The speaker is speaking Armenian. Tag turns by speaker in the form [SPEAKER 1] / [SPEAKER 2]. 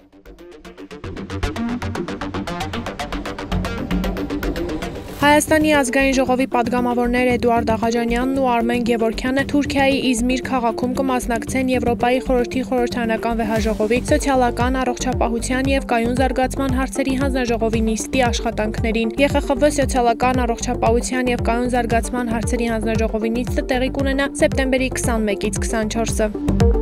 [SPEAKER 1] Հայաստանի ազգային ժողովի պատգամավորներ Էդուարդ Աղաջանյանն ու Արմեն Գևորգյանը Թուրքիայի Իզմիր քաղաքում կմասնակցեն Եվրոպայի խորհրդի խորհրդարանական վեհաժողովի սոցիալական առողջապահության և կայուն զարգացման հարցերի հանձնաժողովի նիստի աշխատանքներին։ ԵԽԽՎ սոցիալական առողջապահության և կայուն զարգացման հարցերի հանձնաժողովի նիստը տեղի կունենա սեպտեմբերի 21-ից 24-ը։